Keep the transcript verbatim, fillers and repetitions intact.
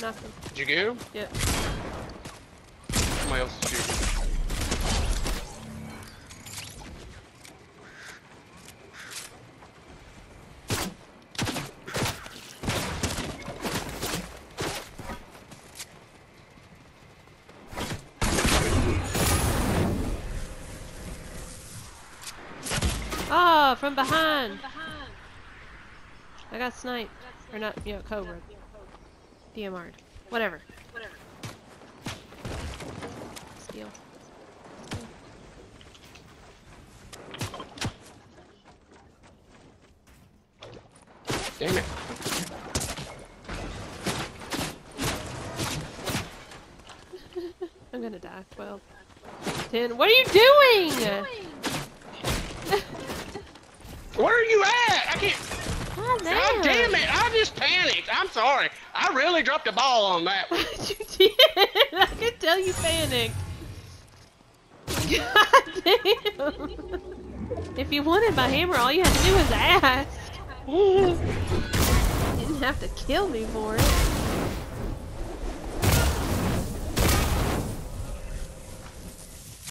Knocked him. Did you get him? Yep. Somebody else is shooting. Oh, from behind. I got sniped. Or not, you know, Cobra. D M R'd. Whatever. Whatever. Steal. Damn it. I'm gonna die. twelve. ten. What are you doing? Where are you at? I can't. Oh, God damn it! I just panicked. I'm sorry. I really dropped the ball on that one. You did. I could tell you panicked. God damn. If you wanted my hammer, all you had to do was ask. You didn't have to kill me for it.